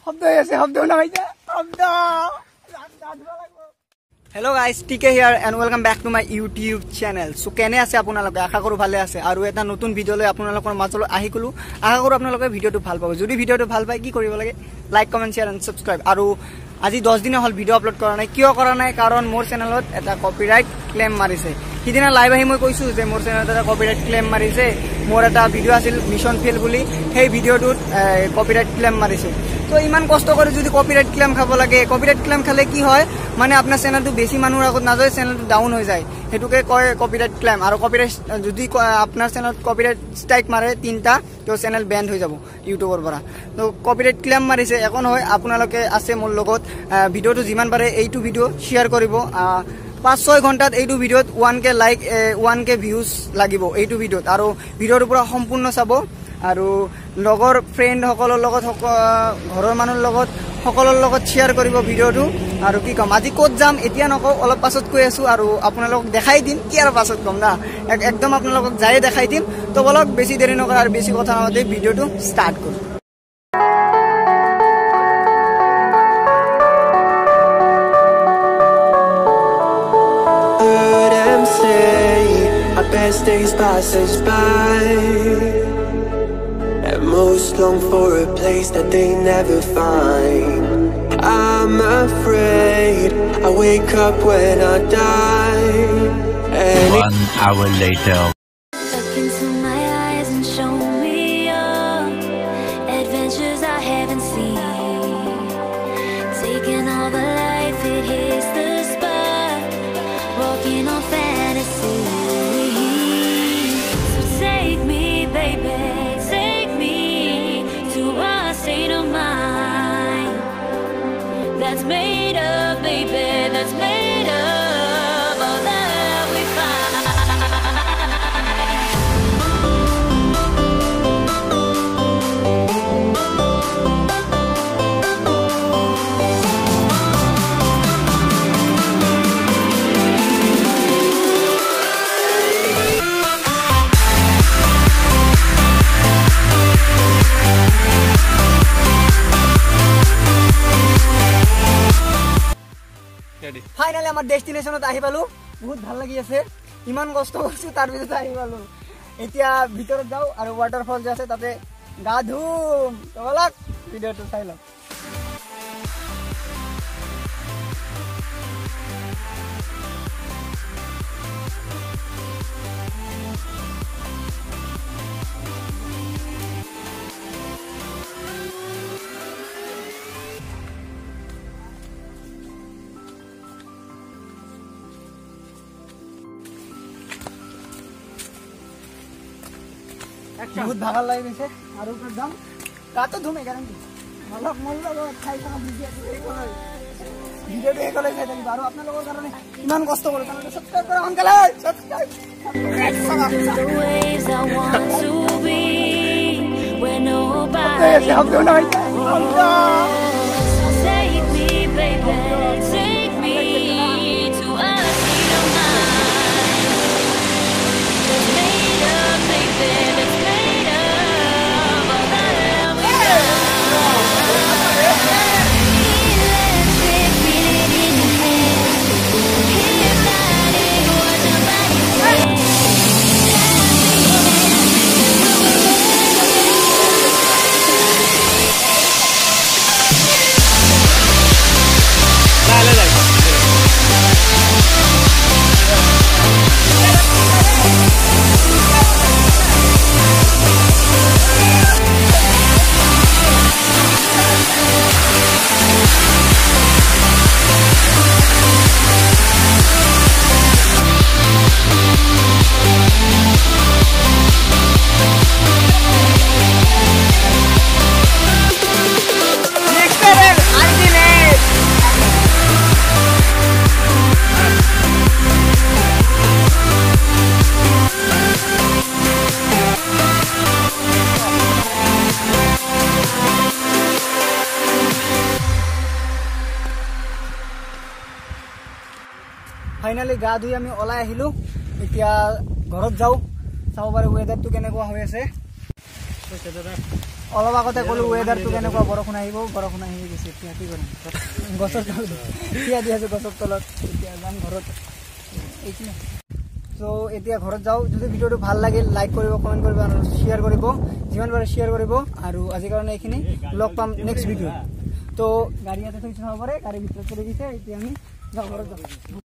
শব্দ হৈ আছে, শব্দ লগাইছে, শব্দ। Hello' guys, T K here and welcome back to my YouTube channel. So' কেনে আছে আপোনালোকে? আশা কৰোঁ ভালে আছে। আৰু এটা নতুন ভিডিঅ'লৈ আপোনালোকৰ মাজলৈ আহি গ'লোঁ। আশা কৰোঁ আপোনালোকে ভিডিঅ'টো ভাল পাব। যদি ভিডিঅ'টো ভাল পায় কি কৰিব লাগে? Like, comment, share and subscribe. আৰু আজি 10 দিনে হ'ল ভিডিঅ' আপলোড কৰা নাই। কিয় কৰা নাই? কাৰণ মোৰ চেনেলত এটা কপিৰাইট ক্লেইম মাৰিছে। সিদিনা লাইভ আহি মই কৈছোঁ যে মোৰ চেনেলত এটা কপিৰাইট ক্লেইম মাৰিছে। মোৰ এটা ভিডিঅ' আছিল মিছন ফেইল বুলি, সেই ভিডিঅ'টোত কপিৰাইট ক্লেইম মাৰিছে। তো ইমান কষ্ট কৰি যদি কপিৰাইট ক্লেইম খাব লাগে, কপিৰাইট ক্লেইম খালে কি হয় মানে আপোনাৰ চেনেলটো বেছি মানুহৰ আগত নাযায়, চেনেলটো ডাউন হৈ যায়। সেইটোকে কয় কপিৰাইট ক্লেইম। আৰু কপিৰাইট যদি আপোনাৰ চেনেলত কপিৰাইট ষ্ট্ৰাইক মাৰে 3টা, তো চেনেল বেণ্ড হৈ যাব ইউটিউবৰ পৰা। তো কপিৰাইট ক্লেইম মাৰিছে। একো নহয়, আপোনালোকে আছে মোৰ লগত। ভিডিঅ'টো যিমান পাৰে এইটো ভিডিঅ' শ্বেয়াৰ কৰিব। 5-6 ঘণ্টাত এইটো ভিডিঅ'ত 1K লাইক 1K ভিউজ লাগিব এইটো ভিডিঅ'ত। আৰু ভিডিঅ'টো পুৰা সম্পূৰ্ণ চাব। আৰু লগৰ ফ্ৰেণ্ডসকলৰ লগত, ঘৰৰ মানুহৰ লগত, সকলোৰ লগত শ্বেয়াৰ কৰিব ভিডিঅ'টো। আৰু কি ক'ম, আজি ক'ত যাম এতিয়া নকওঁ, অলপ পাছত কৈ আছোঁ। আৰু আপোনালোকক দেখাই দিম, কি আৰু পাছত ক'ম না, একদম আপোনালোকক যায়ে দেখাই দিম। তো বলক বেছি দেৰি নকৰা আৰু বেছি কথা নাপাতি ভিডিঅ'টো ষ্টাৰ্ট কৰোঁ। Best days pass us by, and most long for a place that they never find. I'm afraid I wake up when I die. And 1 hour later. Look into my eyes and show me adventures I haven't seen. Taking all the life, it hits the spot. Walking on fantasy. Baby, take me to a state of mind that's made of, baby, that's made of all that we find. Finally আমাৰ ডেষ্টিনেশ্যনত আহি পালোঁ। বহুত ভাল লাগি আছে, ইমান কষ্ট কৰিছোঁ তাৰ পিছত আহি পালোঁ। এতিয়া ভিতৰত যাওঁ আৰু ৱাটাৰফল যে আছে তাতে গা ধুম। বলক ভিডিঅ'টো চাই লওক। বহুত ভাগৰ লাগি গৈছে আৰু ওপৰত যাম। গাটো ধুমে কাৰণ অলপ মোৰ লগত খাই থকা ভিডিঅ'টো এইকলে চাই থাকিব। আৰু আপোনালোকৰ কাৰণে ইমান কষ্ট কৰোঁ, কাৰণে ছাবস্ক্ৰাইব কৰা সোনকালে, ছাবস্ক্ৰাইব। ফাইনালি গা ধুই আমি ওলাই আহিলোঁ। এতিয়া ঘৰত যাওঁ, চাব পাৰোঁ ৱেডাৰটো কেনেকুৱা হৈ আছে। অলপ আগতে ক'লো ৱেডাৰটো কেনেকুৱা বৰষুণ আহিব আহি গৈছে এতিয়া কি কৰিম গছৰ তলত থিয়া দি আছোঁ গছৰ তলত এতিয়া যাম ঘৰত এইখিনি সো এতিয়া ঘৰত যাওঁ যদি ভিডিঅ'টো ভাল লাগিল লাইক কৰিব কমেণ্ট কৰিব আৰু শ্বেয়াৰ কৰিব যিমান পাৰে শ্বেয়াৰ কৰিব আৰু আজিৰ কাৰণে এইখিনি লগ পাম নেক্সট ভিডিঅ' তো গাড়ী ইয়াতে থৈছোঁ হ'ব পাৰে গাড়ীৰ ভিতৰত চলি গৈছে এতিয়া আমি যাওঁ ঘৰত যাওঁ